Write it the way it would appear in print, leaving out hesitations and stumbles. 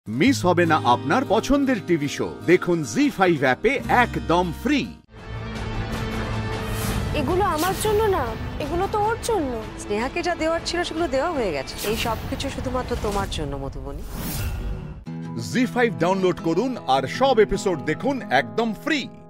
Miss হবে না আপনার পছন্দের টিভি শো। দেখুন জি5 অ্যাপে একদম ফ্রি। এগুলো আমার জন্য না, এগুলো তো ওর জন্য। স্নেহাকে যা দেওয়ার ছিল সেগুলো দেওয়া হয়ে গেছে। এই সবকিছু শুধুমাত্র তোমার জন্য মধুবনী। জি5 ডাউনলোড করুন আর সব এপিসোড দেখুন একদম ফ্রি।